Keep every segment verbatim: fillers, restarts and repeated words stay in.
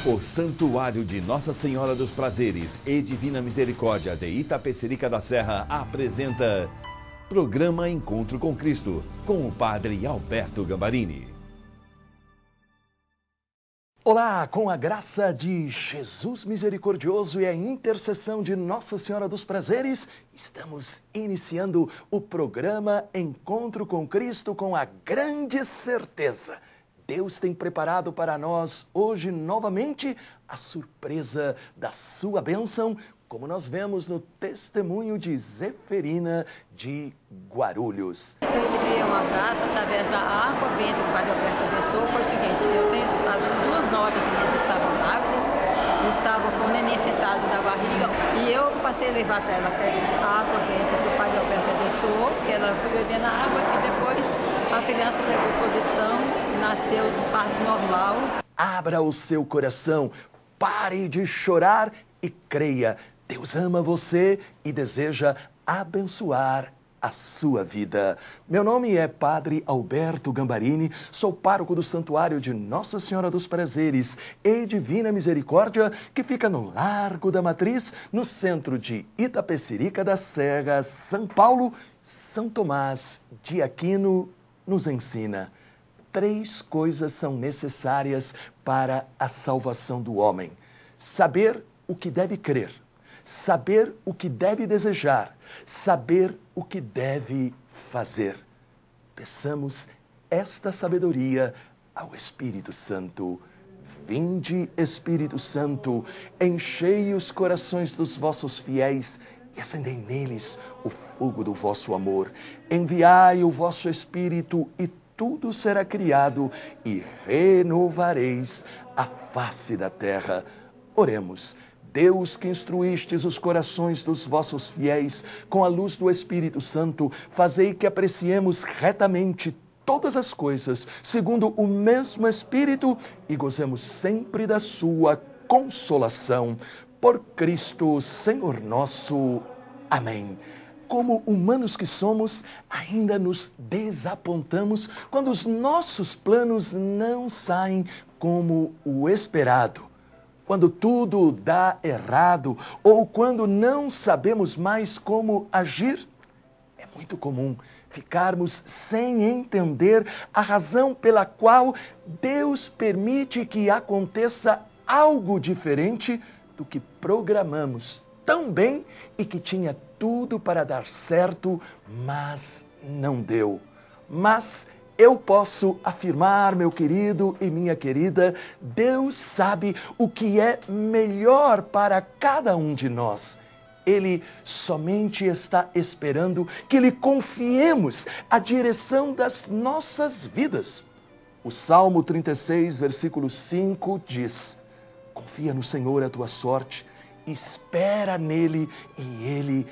O Santuário de Nossa Senhora dos Prazeres e Divina Misericórdia de Itapecerica da Serra apresenta Programa Encontro com Cristo, com o Padre Alberto Gambarini. Olá, com a graça de Jesus misericordioso e a intercessão de Nossa Senhora dos Prazeres, estamos iniciando o programa Encontro com Cristo com a grande certeza. Deus tem preparado para nós hoje novamente a surpresa da sua bênção, como nós vemos no testemunho de Zeferina de Guarulhos. Eu recebi uma graça através da água benta que o Padre Alberto abençoou. Foi o seguinte: eu tenho as duas noras minhas estavam grávidas, estavam com o neném sentado na barriga, e eu passei a levar para ela aquela água benta que o Padre Alberto abençoou, que ela foi bebendo a água, e depois a criança pegou posição, nasceu no parto normal. Abra o seu coração, pare de chorar e creia. Deus ama você e deseja abençoar a sua vida. Meu nome é Padre Alberto Gambarini, sou pároco do Santuário de Nossa Senhora dos Prazeres e Divina Misericórdia, que fica no Largo da Matriz, no centro de Itapecerica da Serra, São Paulo. São Tomás de Aquino nos ensina: três coisas são necessárias para a salvação do homem: saber o que deve crer, saber o que deve desejar, saber o que deve fazer. Peçamos esta sabedoria ao Espírito Santo. Vinde, Espírito Santo, enchei os corações dos vossos fiéis e acendei neles o fogo do vosso amor. Enviai o vosso Espírito e tudo será criado e renovareis a face da terra. Oremos. Deus, que instruístes os corações dos vossos fiéis com a luz do Espírito Santo, fazei que apreciemos retamente todas as coisas, segundo o mesmo Espírito, e gozemos sempre da sua consolação. Por Cristo, Senhor nosso. Amém. Como humanos que somos, ainda nos desapontamos quando os nossos planos não saem como o esperado. Quando tudo dá errado ou quando não sabemos mais como agir, é muito comum ficarmos sem entender a razão pela qual Deus permite que aconteça algo diferente do que programamos tão bem e que tinha tudo para dar certo, mas não deu. Mas eu posso afirmar, meu querido e minha querida, Deus sabe o que é melhor para cada um de nós. Ele somente está esperando que lhe confiemos a direção das nossas vidas. O Salmo trinta e seis, versículo cinco diz: confia no Senhor a tua sorte, espera nele e ele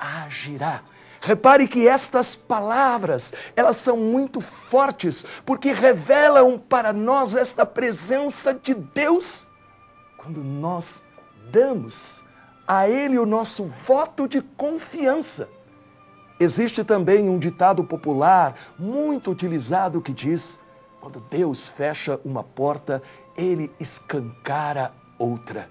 agirá. Repare que estas palavras, elas são muito fortes, porque revelam para nós esta presença de Deus. Quando nós damos a Ele o nosso voto de confiança. Existe também um ditado popular muito utilizado que diz: quando Deus fecha uma porta, Ele escancara outra.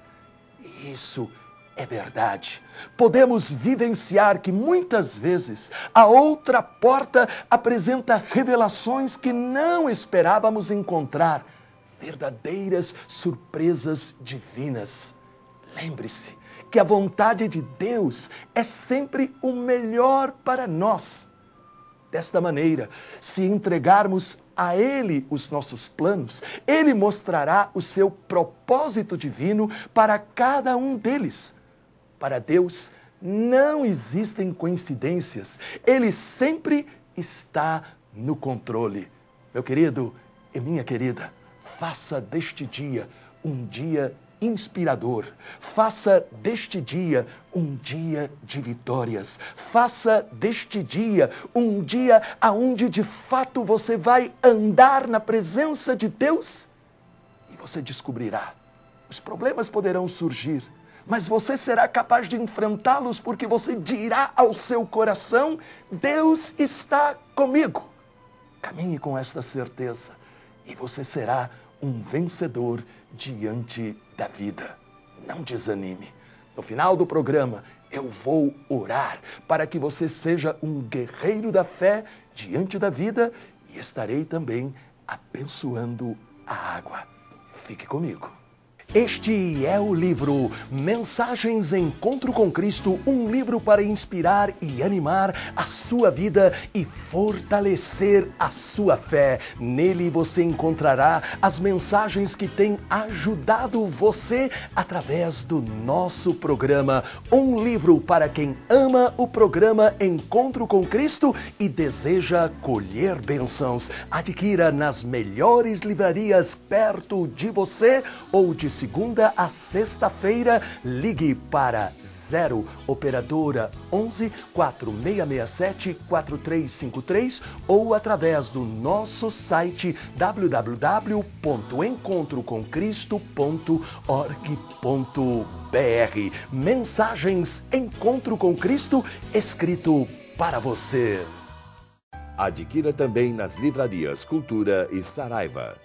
Isso é verdade. Podemos vivenciar que muitas vezes a outra porta apresenta revelações que não esperávamos encontrar, verdadeiras surpresas divinas. Lembre-se que a vontade de Deus é sempre o melhor para nós. Desta maneira, se entregarmos a Ele os nossos planos, Ele mostrará o seu propósito divino para cada um deles. Para Deus não existem coincidências, Ele sempre está no controle. Meu querido e minha querida, faça deste dia um dia inspirador. Faça deste dia um dia de vitórias. Faça deste dia um dia aonde de fato você vai andar na presença de Deus e você descobrirá. Os problemas poderão surgir, mas você será capaz de enfrentá-los porque você dirá ao seu coração: Deus está comigo. Caminhe com esta certeza e você será um um vencedor diante da vida. Não desanime. No final do programa, eu vou orar para que você seja um guerreiro da fé diante da vida e estarei também abençoando a água. Fique comigo. Este é o livro Mensagens Encontro com Cristo, um livro para inspirar e animar a sua vida e fortalecer a sua fé. Nele você encontrará as mensagens que têm ajudado você através do nosso programa. Um livro para quem ama o programa Encontro com Cristo e deseja colher bênçãos. Adquira nas melhores livrarias perto de você ou de segunda a sexta-feira, ligue para zero operadora onze, quatro seis seis sete, quatro três cinco três ou através do nosso site w w w ponto encontro com cristo ponto org ponto b r. Mensagens Encontro com Cristo, escrito para você. Adquira também nas livrarias Cultura e Saraiva.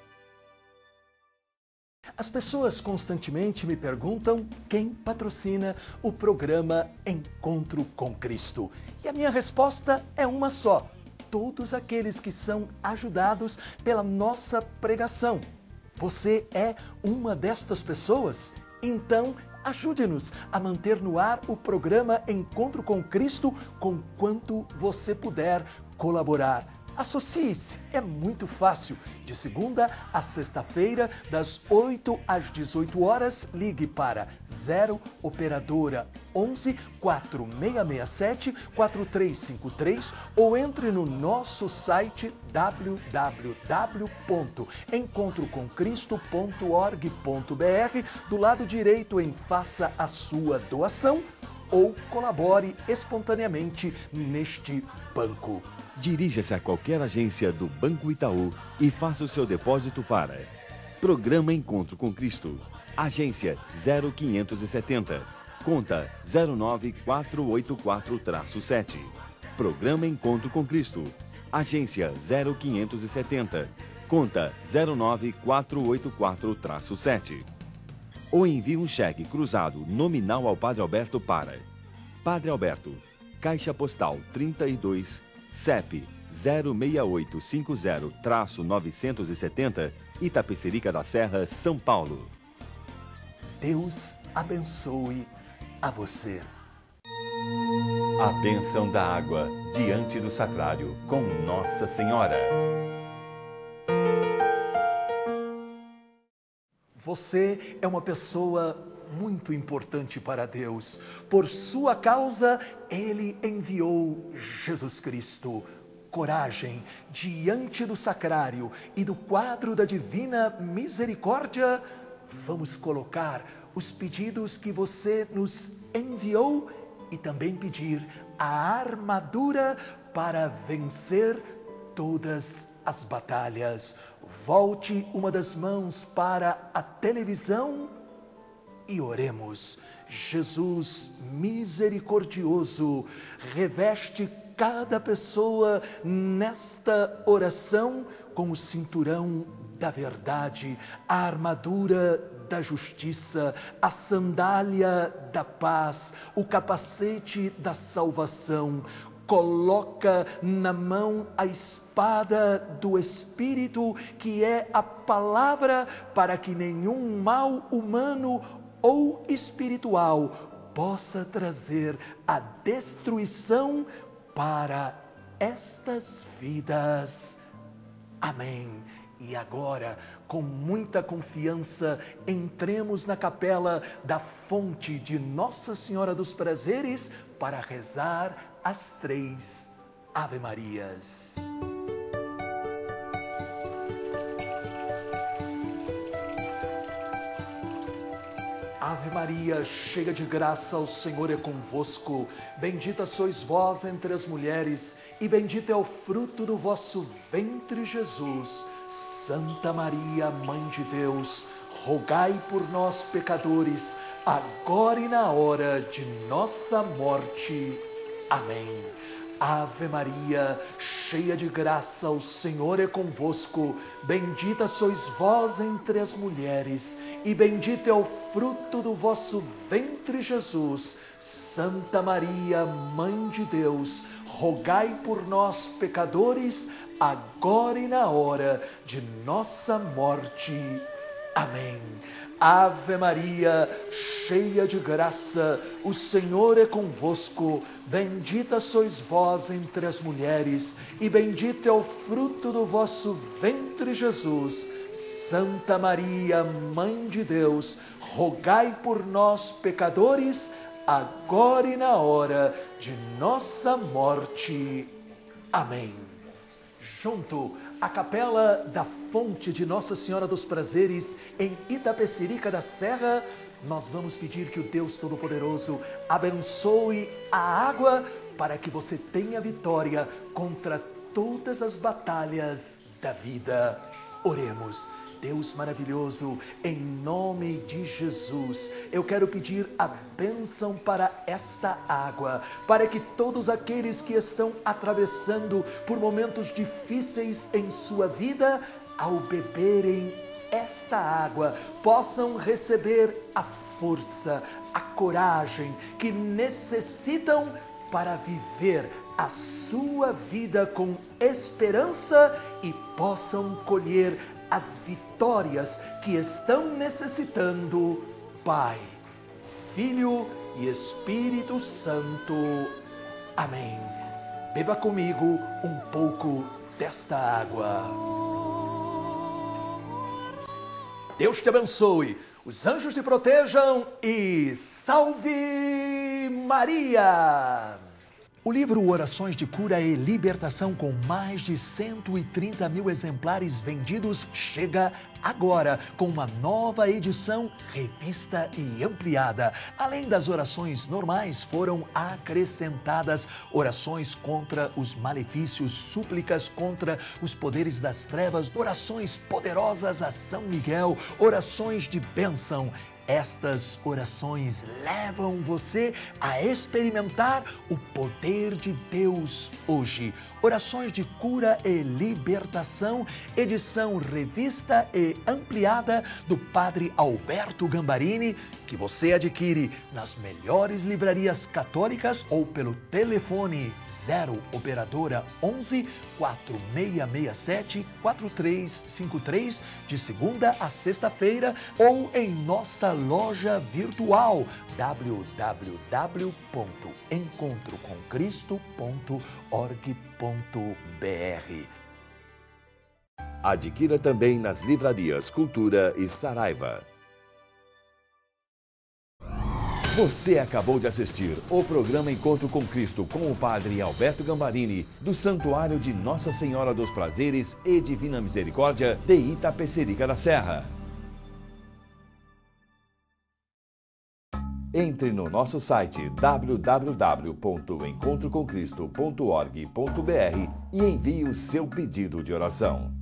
As pessoas constantemente me perguntam quem patrocina o programa Encontro com Cristo. E a minha resposta é uma só: todos aqueles que são ajudados pela nossa pregação. Você é uma destas pessoas? Então, ajude-nos a manter no ar o programa Encontro com Cristo com quanto você puder colaborar. Associe-se, é muito fácil. De segunda a sexta-feira, das oito às dezoito horas, ligue para zero operadora onze, quatro seis seis sete, quatro três cinco três ou entre no nosso site w w w ponto encontro com cristo ponto org ponto b r. Do lado direito em Faça a sua doação ou colabore espontaneamente neste banco. Dirija-se a qualquer agência do Banco Itaú e faça o seu depósito para Programa Encontro com Cristo, agência zero quinhentos e setenta, conta zero nove quatro oito quatro sete. Programa Encontro com Cristo, agência zero quinhentos e setenta, conta zero nove quatro oito quatro sete. Ou envie um cheque cruzado nominal ao Padre Alberto para Padre Alberto, Caixa Postal trinta e dois, C E P zero seis oito cinco zero novecentos e setenta, Itapecerica da Serra, São Paulo. Deus abençoe a você. A bênção da água diante do sacrário com Nossa Senhora. Você é uma pessoa muito importante para Deus. Por sua causa, Ele enviou Jesus Cristo. Coragem, diante do sacrário e do quadro da Divina Misericórdia, vamos colocar os pedidos que você nos enviou e também pedir a armadura para vencer todas as batalhas. Volte uma das mãos para a televisão e oremos. Jesus misericordioso, reveste cada pessoa nesta oração com o cinturão da verdade, a armadura da justiça, a sandália da paz, o capacete da salvação. Coloca na mão a espada do Espírito, que é a palavra, para que nenhum mal humano ou espiritual possa trazer a destruição para estas vidas. Amém. E agora, com muita confiança, entremos na capela da fonte de Nossa Senhora dos Prazeres para rezar as três Ave Marias. Ave Maria, cheia de graça, o Senhor é convosco. Bendita sois vós entre as mulheres, e bendito é o fruto do vosso ventre, Jesus. Santa Maria, Mãe de Deus, rogai por nós, pecadores, agora e na hora de nossa morte. Amém. Ave Maria, cheia de graça, o Senhor é convosco. Bendita sois vós entre as mulheres, e bendito é o fruto do vosso ventre, Jesus. Santa Maria, Mãe de Deus, rogai por nós, pecadores, agora e na hora de nossa morte. Amém. Ave Maria, cheia de graça, o Senhor é convosco. Bendita sois vós entre as mulheres, e bendito é o fruto do vosso ventre, Jesus. Santa Maria, Mãe de Deus, rogai por nós, pecadores, agora e na hora de nossa morte. Amém. Junto à capela da fonte de Nossa Senhora dos Prazeres, em Itapecerica da Serra, nós vamos pedir que o Deus Todo-Poderoso abençoe a água para que você tenha vitória contra todas as batalhas da vida. Oremos. Deus maravilhoso, em nome de Jesus, eu quero pedir a bênção para esta água, para que todos aqueles que estão atravessando por momentos difíceis em sua vida, ao beberem esta água, possam receber a força, a coragem que necessitam para viver a sua vida com esperança e possam colher as vitórias que estão necessitando. Pai, Filho e Espírito Santo. Amém. Beba comigo um pouco desta água. Deus te abençoe, os anjos te protejam e salve Maria! O livro Orações de Cura e Libertação, com mais de cento e trinta mil exemplares vendidos, chega agora com uma nova edição revista e ampliada. Além das orações normais, foram acrescentadas orações contra os malefícios, súplicas contra os poderes das trevas, orações poderosas a São Miguel, orações de bênção. Estas orações levam você a experimentar o poder de Deus hoje. Orações de Cura e Libertação, edição revista e ampliada do Padre Alberto Gambarini, que você adquire nas melhores livrarias católicas ou pelo telefone zero operadora onze, quatro seis seis sete, quatro três cinco três, de segunda a sexta-feira, ou em nossa loja virtual w w w ponto encontro com cristo ponto org ponto b r. Adquira também nas livrarias Cultura e Saraiva. Você acabou de assistir o programa Encontro com Cristo com o Padre Alberto Gambarini, do Santuário de Nossa Senhora dos Prazeres e Divina Misericórdia de Itapecerica da Serra. Entre no nosso site w w w ponto encontro com cristo ponto org ponto b r e envie o seu pedido de oração.